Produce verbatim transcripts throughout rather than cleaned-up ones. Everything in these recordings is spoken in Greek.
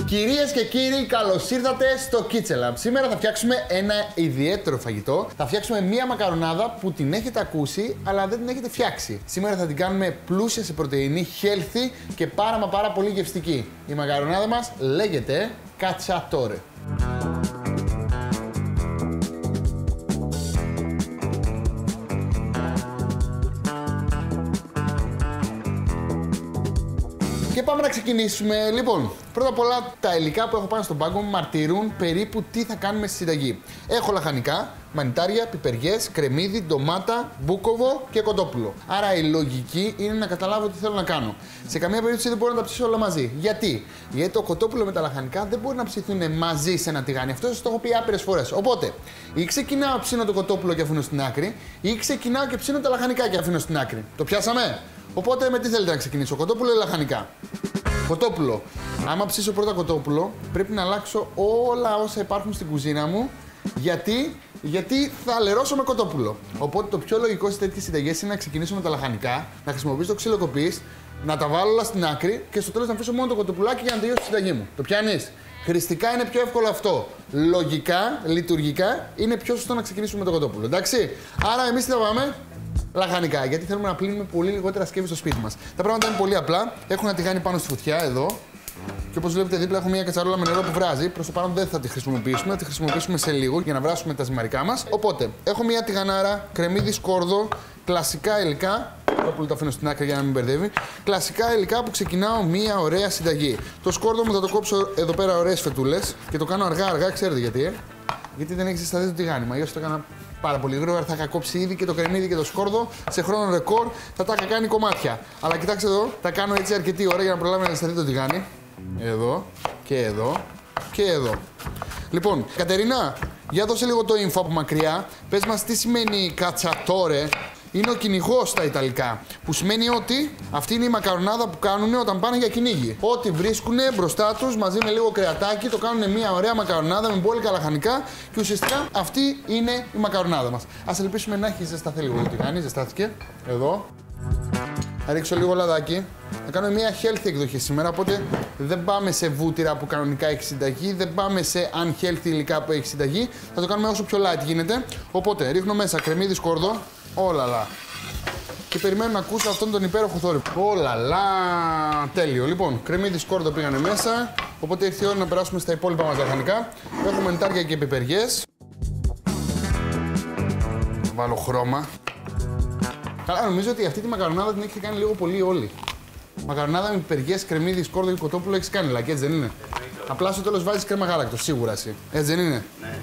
Κυρίες και κύριοι, καλώς ήρθατε στο Kitchen Lab. Σήμερα θα φτιάξουμε ένα ιδιαίτερο φαγητό. Θα φτιάξουμε μία μακαρονάδα που την έχετε ακούσει, αλλά δεν την έχετε φτιάξει. Σήμερα θα την κάνουμε πλούσια σε πρωτεΐνη, healthy και πάρα μα πάρα πολύ γευστική. Η μακαρονάδα μας λέγεται Cacciatore. Και πάμε να ξεκινήσουμε. Λοιπόν, πρώτα απ' όλα τα υλικά που έχω πάνω στον πάγκο μου μαρτυρούν περίπου τι θα κάνουμε στη συνταγή. Έχω λαχανικά, μανιτάρια, πιπεριές, κρεμμύδι, ντομάτα, μπούκοβο και κοτόπουλο. Άρα η λογική είναι να καταλάβω τι θέλω να κάνω. Σε καμία περίπτωση δεν μπορώ να τα ψήσω όλα μαζί. Γιατί? Γιατί το κοτόπουλο με τα λαχανικά δεν μπορεί να ψηθούν μαζί σε ένα τηγάνι. Αυτό σας το έχω πει άπειρες φορές. Οπότε, ή ξεκινάω ψήνω το κοτόπουλο και αφήνω στην άκρη, ή ξεκινάω και ψήνω τα λαχανικά και αφήνω στην άκρη. Το πιάσαμε? Οπότε με τι θέλετε να ξεκινήσω, κοτόπουλο ή λαχανικά? Κοτόπουλο. Άμα ψήσω πρώτα κοτόπουλο, πρέπει να αλλάξω όλα όσα υπάρχουν στην κουζίνα μου. Γιατί, γιατί θα λερώσω με κοτόπουλο. Οπότε το πιο λογικό σε τέτοιες συνταγές είναι να ξεκινήσω με τα λαχανικά, να χρησιμοποιήσω το ξύλο κοπής, να τα βάλω όλα στην άκρη και στο τέλος να αφήσω μόνο το κοτοπουλάκι για να τελειώσει τη συνταγή μου. Το πιάνεις? Χρηστικά είναι πιο εύκολο αυτό. Λογικά, λειτουργικά, είναι πιο σωστό να ξεκινήσουμε με το κοτόπουλο. Εντάξει. Άρα εμείς τι θα πάμε? Λαχανικά, γιατί θέλουμε να πλύνουμε πολύ λιγότερα σκεύη στο σπίτι μας. Τα πράγματα είναι πολύ απλά. Έχω ένα τηγάνι πάνω στη φωτιά εδώ. Και όπως βλέπετε δίπλα έχω μια κατσαρόλα με νερό που βράζει. Προς το παρόν δεν θα τη χρησιμοποιήσουμε, θα τη χρησιμοποιήσουμε σε λίγο για να βράσουμε τα ζυμαρικά μας. Οπότε έχω μια τηγανάρα, κρεμμύδι σκόρδο, κλασικά υλικά. Το το αφήνω στην άκρη για να μην μπερδεύει. Κλασικά υλικά που ξεκινάω μια ωραία συνταγή. Το σκόρδο μου θα το κόψω εδώ πέρα ωραίες φετούλες και το κάνω αργά-αργά, ξέρετε γιατί, ε? Γιατί δεν έχει ζεσταθεί το τηγάνι. Μα αλλιώς το έκανα πάρα πολύ γρήγορα, θα είχα κόψει ήδη και το κρεμμύδι και το σκόρδο σε χρόνο ρεκόρ, θα τα είχα κάνει κομμάτια. Αλλά κοιτάξτε εδώ, τα κάνω έτσι αρκετή ώρα για να προλάβει να ζεσταθεί το τηγάνι. Εδώ και εδώ και εδώ. Λοιπόν, Κατερίνα, για δώσε λίγο το info από μακριά. Πες μας τι σημαίνει Cacciatore. Είναι ο κυνηγός στα Ιταλικά. Που σημαίνει ότι αυτή είναι η μακαρονάδα που κάνουν όταν πάνε για κυνήγι. Ό,τι βρίσκουν μπροστά τους μαζί με λίγο κρεατάκι, το κάνουν μια ωραία μακαρονάδα με μπόλικα λαχανικά και ουσιαστικά αυτή είναι η μακαρονάδα μας. Ας ελπίσουμε να έχει ζεσταθεί λίγο το τηγάνι. Ζεστάθηκε. Εδώ. Θα ρίξω λίγο λαδάκι. Θα κάνουμε μια healthy εκδοχή σήμερα, οπότε δεν πάμε σε βούτυρα που κανονικά έχει συνταγή, δεν πάμε σε unhealthy υλικά που έχει συνταγή. Θα το κάνουμε όσο πιο light γίνεται. Οπότε ρίχνω μέσα κρεμμύδι σκόρδο. Όλαλα. Και περιμένω να ακούσω αυτόν τον υπέροχο θόρυβο. Όλαλα. Τέλειο. Λοιπόν, κρεμμύδι σκόρδο πήγανε μέσα. Οπότε ήρθε η ώρα να περάσουμε στα υπόλοιπα μας λαχανικά. Έχουμε μανιτάρια και πιπεριές. Βάλω χρώμα. Καλά, νομίζω ότι αυτή τη μακαρονάδα την έχετε κάνει λίγο πολύ όλοι. Μακαρονάδα με πιπεριές, κρεμμύδι, σκόρδο και κοτόπουλο έχεις κάνει, like, έτσι δεν είναι? Απλά στο τέλος βάζεις κρέμα γάλακτος, σίγουρα εσύ. Έτσι δεν είναι? Ναι.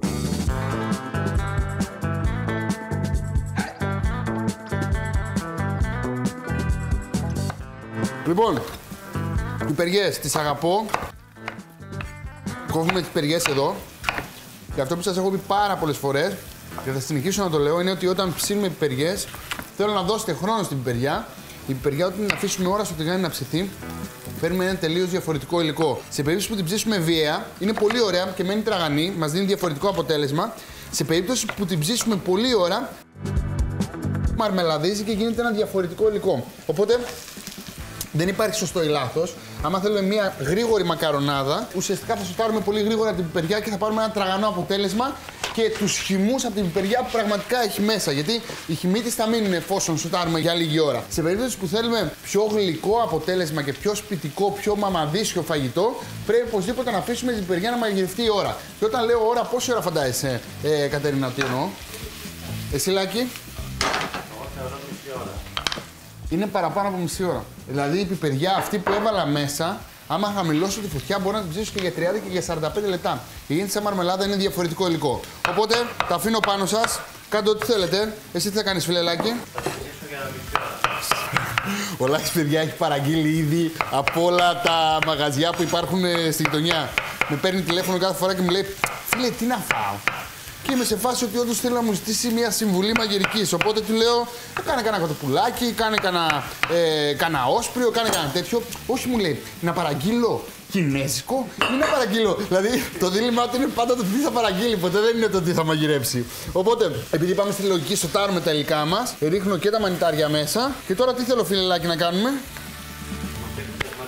Λοιπόν, πιπεριές τις αγαπώ. Κόβουμε τις πιπεριές εδώ. Και αυτό που σας έχω πει πάρα πολλές φορές και θα συνεχίσω να το λέω είναι ότι όταν ψήνουμε πιπεριές θέλω να δώσετε χρόνο στην πιπεριά. Η πιπεριά όταν την αφήσουμε ώρα στο τηγάνι να ψηθεί παίρνουμε ένα τελείως διαφορετικό υλικό. Σε περίπτωση που την ψήσουμε βίαια είναι πολύ ωραία και μένει τραγανή, μας δίνει διαφορετικό αποτέλεσμα. Σε περίπτωση που την ψήσουμε πολύ ώρα μαρμελαδίζει και γίνεται ένα διαφορετικό υλικό. Οπότε δεν υπάρχει σωστό ή λάθος. Άμα θέλουμε μια γρήγορη μακαρονάδα, ουσιαστικά θα σοτάρουμε πολύ γρήγορα την πιπεριά και θα πάρουμε ένα τραγανό αποτέλεσμα και τους χυμούς από την πιπεριά που πραγματικά έχει μέσα. Γιατί οι χυμοί της θα μείνουν εφόσον σοτάρουμε για λίγη ώρα. Σε περίπτωση που θέλουμε πιο γλυκό αποτέλεσμα και πιο σπιτικό, πιο μαμαδίσιο φαγητό, πρέπει οπωσδήποτε να αφήσουμε την πιπεριά να μαγειρευτεί η ώρα. Και όταν λέω ώρα, πόση ώρα φαντάζεσαι, ε, Κατερίνα, τι εννοώ? Εσύ, Λάκη? Εγώ θεωρώ μισή ώρα. Είναι παραπάνω από μισή ώρα. Δηλαδή η πιπεριά αυτή που έβαλα μέσα, άμα χαμηλώσω τη φωτιά, μπορώ να την ψήσω και για τριάντα και για σαράντα πέντε λεπτά. Η γίνεται σαν μαρμελάδα, είναι διαφορετικό υλικό. Οπότε τα αφήνω πάνω σας, κάντε ό,τι θέλετε. Εσύ τι θα κάνεις, φιλελάκι? Θα ψήσω για μισή ώρα. Ο Λάκης, παιδιά, έχει παραγγείλει ήδη από όλα τα μαγαζιά που υπάρχουν στη γειτονιά. Με παίρνει τηλέφωνο κάθε φορά και μου λέει: φίλε, τι να φάω? Και είμαι σε φάση ότι όντως θέλει να μου ζητήσει μια συμβουλή μαγειρικής. Οπότε του λέω: κάνε κανένα κοτοπουλάκι, κάνε κανένα ε, κανένα όσπριο, κάνε κανένα τέτοιο. Όχι, μου λέει, να παραγγείλω κινέζικο ή να παραγγείλω. Δηλαδή το δίλημμα του είναι πάντα το τι θα παραγγείλει, ποτέ δεν είναι το τι θα μαγειρέψει. Οπότε, επειδή πάμε στη λογική, σοτάρουμε τα υλικά μας, ρίχνω και τα μανιτάρια μέσα. Και τώρα τι θέλω, φιλελάκι, να κάνουμε?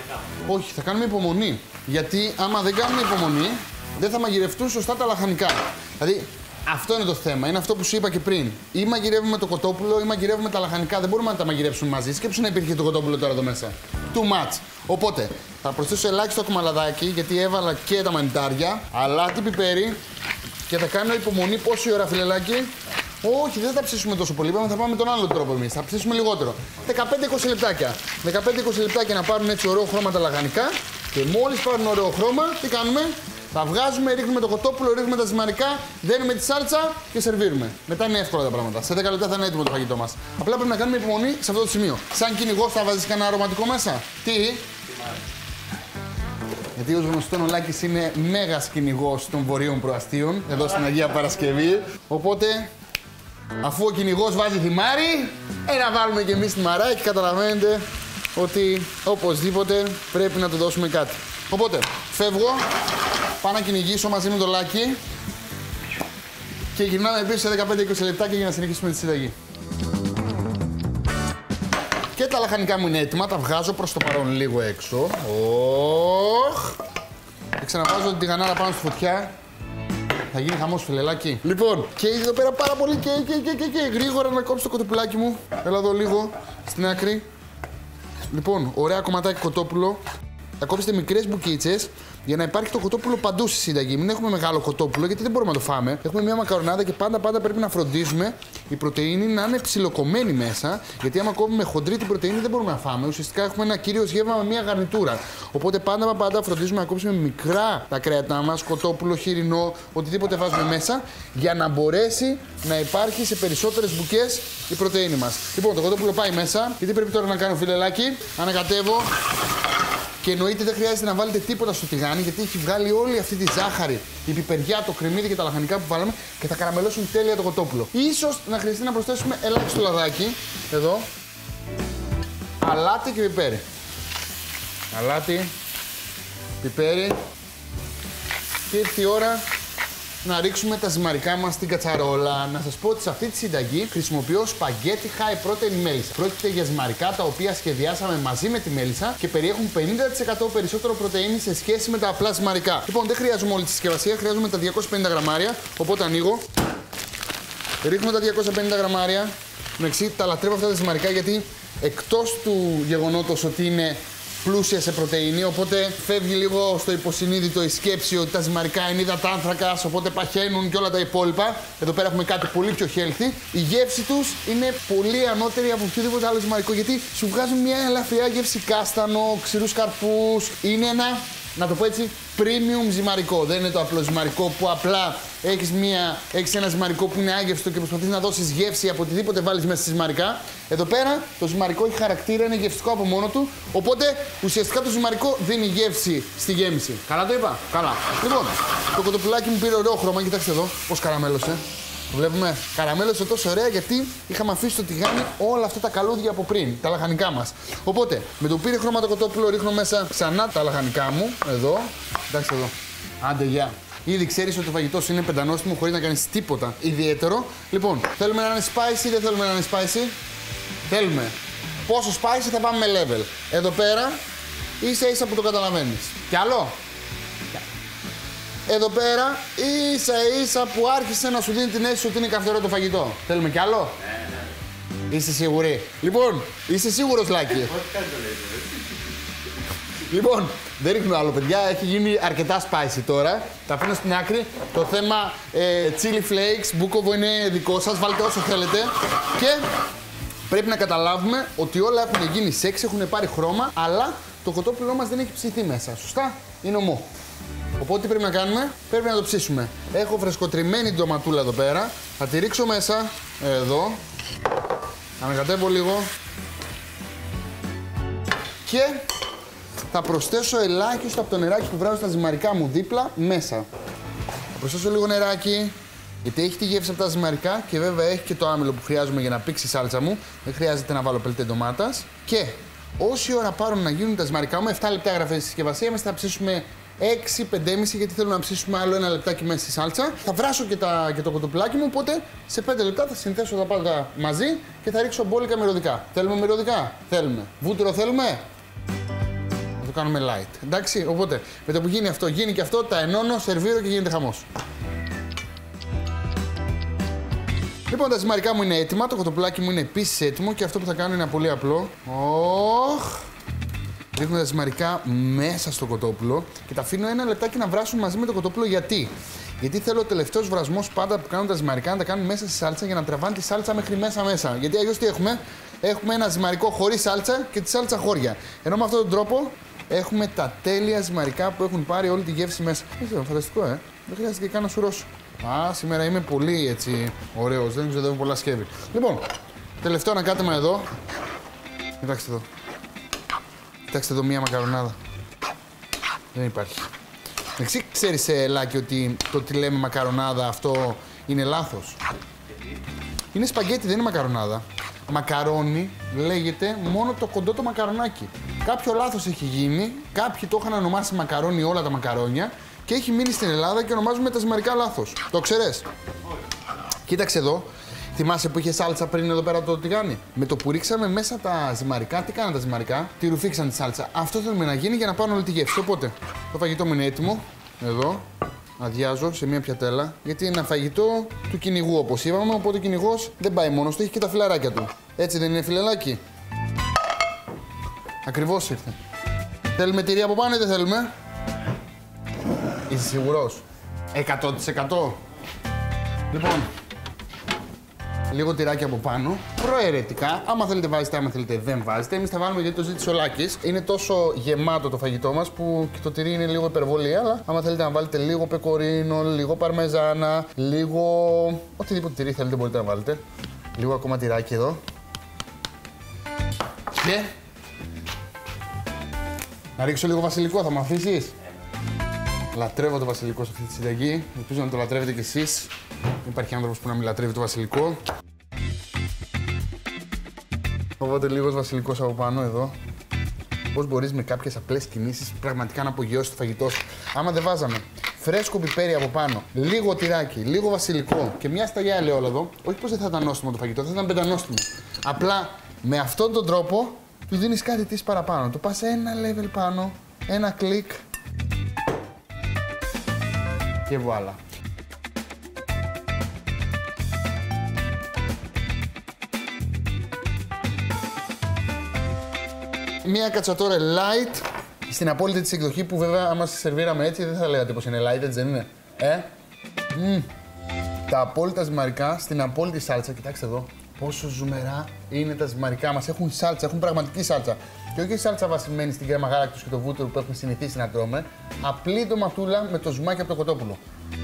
Όχι, θα κάνουμε υπομονή. Γιατί άμα δεν κάνουμε υπομονή, δεν θα μαγειρευτούν σωστά τα λαχανικά. Δηλαδή, αυτό είναι το θέμα. Είναι αυτό που σου είπα και πριν. Ή μαγειρεύουμε το κοτόπουλο ή μαγειρεύουμε τα λαχανικά. Δεν μπορούμε να τα μαγειρέψουμε μαζί. Σκέψου να υπήρχε το κοτόπουλο τώρα εδώ μέσα. Too much. Οπότε, θα προσθέσω ελάχιστο κουμαλαδάκι γιατί έβαλα και τα μανιτάρια, αλάτι, πιπέρι και θα κάνω υπομονή πόση ώρα, φιλελάκι. Όχι, δεν θα ψήσουμε τόσο πολύ. Θα πάμε με τον άλλο τρόπο εμείς. Θα ψήσουμε λιγότερο. δεκαπέντε είκοσι λεπτάκια. δεκαπέντε είκοσι λεπτάκια να πάρουν έτσι ωραίο χρώμα τα λαχανικά. Και μόλις πάρουν ωραίο χρώμα, τι κάνουμε? Τα βγάζουμε, ρίχνουμε το κοτόπουλο, ρίχνουμε τα ζυμαρικά, δένουμε τη σάλτσα και σερβίρουμε. Μετά είναι εύκολα τα πράγματα. Σε δέκα λεπτά θα είναι έτοιμο το φαγητό μας. Απλά πρέπει να κάνουμε υπομονή σε αυτό το σημείο. Σαν κυνηγός θα βάζεις κανένα αρωματικό μέσα. Τι? Γιατί ως γνωστόν ο Λάκης είναι μέγας κυνηγός των βορείων προαστίων, εδώ στην Αγία Παρασκευή. Οπότε, αφού ο κυνηγός βάζει θυμάρι, ε, να βάλουμε και εμείς θυμαράκι, καταλαβαίνετε ότι οπωσδήποτε πρέπει να του δώσουμε κάτι. Οπότε, φεύγω, πάω να κυνηγήσω μαζί με το Λάκη και γυρνάμε πίσω σε δεκαπέντε είκοσι λεπτάκια για να συνεχίσουμε τη συνταγή. Και τα λαχανικά μου είναι έτοιμα, τα βγάζω προς το παρόν λίγο έξω. Οχ. Και ξαναβάζω την τηγανάρα πάνω στη φωτιά. Θα γίνει χαμός, φιλελάκι. Λοιπόν, και εδώ πέρα πάρα πολύ και, και, και, και, και γρήγορα να κόψω το κοτοπουλάκι μου. Έλα εδώ λίγο, στην άκρη. Λοιπόν, ωραία κομματάκι κοτόπουλο. Θα κόψετε μικρές μπουκίτσες για να υπάρχει το κοτόπουλο παντού στη συνταγή. Μην έχουμε μεγάλο κοτόπουλο γιατί δεν μπορούμε να το φάμε. Έχουμε μια μακαρονάδα και πάντα πάντα πρέπει να φροντίζουμε η πρωτεΐνη να είναι ψιλοκομμένη μέσα. Γιατί άμα κόβουμε χοντρή την πρωτεΐνη δεν μπορούμε να φάμε. Ουσιαστικά έχουμε ένα κύριο γεύμα με μια γαρνιτούρα. Οπότε πάντα πάντα φροντίζουμε να κόψουμε μικρά τα κρέατά μας, κοτόπουλο, χοιρινό, οτιδήποτε βάζουμε μέσα για να μπορέσει να υπάρχει σε περισσότερες μπουκές η πρωτεΐνη μας. Λοιπόν, το κοτόπουλο πάει μέσα. Και τι πρέπει τώρα να κάνω, φιλελάκι? Ανακατεύω. Και εννοείται δεν χρειάζεται να βάλετε τίποτα στο τηγάνι γιατί έχει βγάλει όλη αυτή τη ζάχαρη, η πιπεριά, το κρεμμύδι και τα λαχανικά που βάλαμε και θα καραμελώσουν τέλεια το κοτόπουλο. Ίσως να χρειαστεί να προσθέσουμε ελάχιστο λαδάκι, εδώ, αλάτι και πιπέρι. Αλάτι, πιπέρι και ήρθε η ώρα να ρίξουμε τα ζυμαρικά μας στην κατσαρόλα. Να σας πω ότι σε αυτή τη συνταγή χρησιμοποιώ σπαγγέτι high protein μέλισσα. Πρόκειται για ζυμαρικά τα οποία σχεδιάσαμε μαζί με τη μέλισσα και περιέχουν πενήντα τοις εκατό περισσότερο πρωτεΐνη σε σχέση με τα απλά ζυμαρικά. Λοιπόν, δεν χρειάζομαι όλη τη συσκευασία, χρειάζομαι τα διακόσια πενήντα γραμμάρια. Οπότε ανοίγω. Ρίχνω τα διακόσια πενήντα γραμμάρια. Εντάξει, τα λατρεύω αυτά τα ζυμαρικά γιατί εκτός του γεγονότος ότι είναι πλούσια σε πρωτεΐνη, οπότε φεύγει λίγο στο υποσυνείδητο η σκέψη ότι τα ζυμαρικά είναι υδατάνθρακας, οπότε παχαίνουν και όλα τα υπόλοιπα. Εδώ πέρα έχουμε κάτι πολύ πιο healthy. Η γεύση τους είναι πολύ ανώτερη από οποιοδήποτε άλλο ζυμαρικό, γιατί σου βγάζουν μια ελαφριά γεύση κάστανο, ξηρούς καρπούς. Είναι ένα, να το πω έτσι, premium ζυμαρικό. Δεν είναι το απλό ζυμαρικό που απλά έχεις, μια, έχεις ένα ζυμαρικό που είναι άγευστο και προσπαθείς να δώσεις γεύση από οτιδήποτε βάλεις μέσα στη ζυμαρικά. Εδώ πέρα το ζυμαρικό έχει χαρακτήρα, είναι γευστικό από μόνο του. Οπότε ουσιαστικά το ζυμαρικό δίνει γεύση στη γέμιση. Καλά το είπα? Καλά. Λοιπόν, το κοτοπουλάκι μου πήρε ωραίο χρώμα. Κοιτάξτε εδώ πώς καραμέλωσε. Το βλέπουμε. Καραμέλωσε τόσο ωραία γιατί είχαμε αφήσει στο τηγάνι όλα αυτά τα καλούδια από πριν, τα λαχανικά μας. Οπότε με το πήρε χρώμα το κοτόπουλο ρίχνω μέσα ξανά τα λαχανικά μου. Εδώ. Εντάξει εδώ. Άντε γεια. Ήδη ξέρεις ότι το φαγητό σου είναι πεντανόστιμο χωρίς να κάνεις τίποτα ιδιαίτερο. Λοιπόν, θέλουμε να είναι spicy ή δεν θέλουμε να είναι spicy? Θέλουμε. Πόσο spicy θα πάμε με level. Εδώ πέρα ίσα ίσα που το καταλαβαίνεις. Κι άλλο. Εδώ πέρα ίσα ίσα που άρχισε να σου δίνει την αίσθηση ότι είναι καυτερό το φαγητό. Θέλουμε κι άλλο. Ναι, ναι. Είσαι σίγουρη? Λοιπόν, είσαι σίγουρος, Λάκη? Λοιπόν, δεν ρίχνω άλλο, παιδιά. Έχει γίνει αρκετά spicy τώρα. Τα αφήνω στην άκρη. Το θέμα ε, chili flakes, μπούκοβο είναι δικό σας. Βάλτε όσο θέλετε. Και πρέπει να καταλάβουμε ότι όλα έχουν γίνει σεξ, έχουν πάρει χρώμα, αλλά το κοτόπουλό μας δεν έχει ψηθεί μέσα. Σωστά? Είναι ομό. Οπότε τι πρέπει να κάνουμε? Πρέπει να το ψήσουμε. Έχω φρεσκοτριμμένη ντοματούλα εδώ πέρα. Θα τη ρίξω μέσα. Εδώ. Ανακατεύω λίγο. Και θα προσθέσω ελάχιστο από το νεράκι που βράζω στα ζυμαρικά μου δίπλα μέσα. Θα προσθέσω λίγο νεράκι, γιατί έχει τη γεύση από τα ζυμαρικά και βέβαια έχει και το άμυλο που χρειάζομαι για να πήξει η σάλτσα μου. Δεν χρειάζεται να βάλω πελτέ ντομάτας. Και όση ώρα πάρουν να γίνουν τα ζυμαρικά μου, επτά λεπτά έγραφε στη συσκευασία μας, θα ψήσουμε έξι πέντε και μισό γιατί θέλω να ψήσουμε άλλο ένα λεπτάκι μέσα στη σάλτσα. Θα βράσω και, τα, και το κοτοπουλάκι μου, οπότε σε πέντε λεπτά θα συνθέσω τα πάντα μαζί και θα ρίξω μπόλικα μυρωδικά. Θέλουμε μυρωδικά? Θέλουμε. Βούτυρο θέλουμε? Θα το κάνουμε light. Εντάξει, οπότε με το που γίνει αυτό, γίνει και αυτό, τα ενώνω, σερβίρω και γίνεται χαμός. Λοιπόν, τα ζυμαρικά μου είναι έτοιμα, το κοτοπουλάκι μου είναι επίσης έτοιμο και αυτό που θα κάνω είναι πολύ απλό. Οχ. Ρίχνω τα ζυμαρικά μέσα στο κοτόπουλο και τα αφήνω ένα λεπτάκι να βράσουν μαζί με το κοτόπουλο. Γιατί? Γιατί θέλω ο τελευταίος βρασμός πάντα που κάνουν τα ζυμαρικά να τα κάνουν μέσα στη σάλτσα για να τραβάνε τη σάλτσα μέχρι μέσα μέσα. Γιατί αλλιώς τι έχουμε? Έχουμε ένα ζυμαρικό χωρίς σάλτσα και τη σάλτσα χώρια. Ενώ με αυτόν τον τρόπο έχουμε τα τέλεια ζυμαρικά που έχουν πάρει όλη τη γεύση μέσα. Είναι φανταστικό, ε! Δεν χρειάζεται και καν να σουρώσω. Α, σήμερα είμαι πολύ έτσι ωραίος, δεν ξεδεύω πολλά σκεύη. Λοιπόν, τελευταίο ανακάτεμα εδώ. Κοιτάξτε εδώ. Κοιτάξτε εδώ μία μακαρονάδα. Δεν υπάρχει. Εσύ ξέρεις, ε, Λάκη, ότι το τι λέμε μακαρονάδα αυτό είναι λάθος. Είναι σπαγκέτι, δεν είναι μακαρονάδα. Μακαρόνι λέγεται μόνο το κοντό το μακαρονάκι. Κάποιο λάθος έχει γίνει, κάποιοι το είχαν ονομάσει μακαρόνι όλα τα μακαρόνια και έχει μείνει στην Ελλάδα και ονομάζουμε τα ζυμαρικά λάθος. Το ξέρεις? Κοίταξε εδώ. Θυμάσαι που είχε σάλτσα πριν εδώ πέρα το τηγάνι? Με το που ρίξαμε μέσα τα ζυμαρικά, τι κάνανε τα ζυμαρικά? Τη ρουφήξαν τη σάλτσα. Αυτό θέλουμε να γίνει για να πάρουν όλη τη γεύση. Οπότε το φαγητό μου είναι έτοιμο. Εδώ. Αδειάζω σε μια πιατέλα. Γιατί είναι ένα φαγητό του κυνηγού, όπως είπαμε. Οπότε ο κυνηγός δεν πάει μόνος του, έχει και τα φιλαράκια του. Έτσι δεν είναι, φιλελάκι? Ακριβώς ήρθε. Θέλουμε τυρί από πάνω ή δεν θέλουμε? Είσαι σίγουρος? εκατό τοις εκατό. Λοιπόν, λίγο τυράκι από πάνω. Προαιρετικά, άμα θέλετε βάζετε, άμα θέλετε δεν βάζετε. Εμείς θα βάλουμε γιατί το ζήτησε ο Λάκης. Είναι τόσο γεμάτο το φαγητό μας που και το τυρί είναι λίγο υπερβολή. Αλλά άμα θέλετε να βάλετε λίγο πεκορίνο, λίγο παρμεζάνα, λίγο. Οτιδήποτε τυρί θέλετε μπορείτε να βάλετε. Λίγο ακόμα τυράκι εδώ. Και. Να ρίξω λίγο βασιλικό, θα με αφήσεις? Λατρεύω το βασιλικό σε αυτή τη συνταγή. Ελπίζω να το λατρεύετε κι εσείς. Δεν υπάρχει άνθρωπος που να μην λατρεύει το βασιλικό. Οπότε λίγος βασιλικός από πάνω εδώ. Πώς μπορείς με κάποιες απλές κινήσεις πραγματικά να απογειώσεις το φαγητό σου. Άμα δεν βάζαμε φρέσκο πιπέρι από πάνω, λίγο τυράκι, λίγο βασιλικό και μια σταγιά ελαιόλαδο, όχι πως δεν θα ήταν νόστιμο το φαγητό, θα ήταν πεντανόστιμο. Απλά με αυτόν τον τρόπο του δίνεις κάτι της παραπάνω. Του πας ένα level πάνω, ένα κλικ και βουάλα. Μία κατσατόρα light στην απόλυτη της εκδοχή που βέβαια άμα σας σερβίραμε έτσι δεν θα λέγατε πως είναι light, έτσι δεν είναι? Ε? Mm. Τα απόλυτα ζυμαρικά στην απόλυτη σάλτσα, κοιτάξτε εδώ πόσο ζουμερά είναι τα ζυμαρικά μας. Έχουν σάλτσα, έχουν πραγματική σάλτσα. Και όχι σάλτσα βασισμένη στην κρέμα γάλακτος και το βούτυρο που έχουμε συνηθίσει να τρώμε. Απλή ντοματούλα με το ζουμάκι από το κοτόπουλο.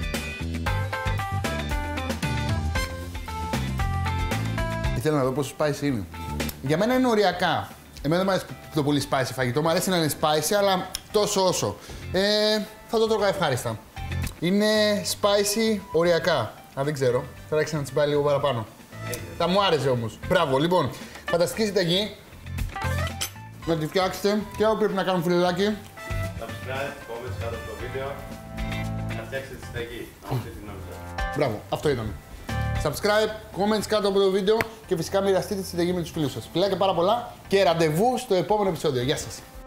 Θέλω να δω πόσο spicy είναι. Για μένα είναι οριακά. Εμένα δεν μου αρέσει το πολύ spicy φαγητό, μου αρέσει να είναι spicy, αλλά τόσο όσο. Ε, θα το τρώγα ευχάριστα. Είναι spicy οριακά. Α, δεν ξέρω. Θα άρχισα να τσιμπάει λίγο παραπάνω. Θα μου άρεσε όμως. Μπράβο, λοιπόν. Φανταστική συνταγή. Να τη φτιάξετε και ό,τι πρέπει να κάνουν φιλελάκι. Subscribe, comments κάτω από το βίντεο. Να φτιάξετε τη συνταγή. Αυτή την νόμιζα. Μπράβο, αυτό ήταν. Subscribe, comments κάτω από το βίντεο και φυσικά μοιραστείτε τη συνταγή με τους φίλους σας. Φιλάκια πάρα πολλά και ραντεβού στο επόμενο επεισόδιο. Γεια σας.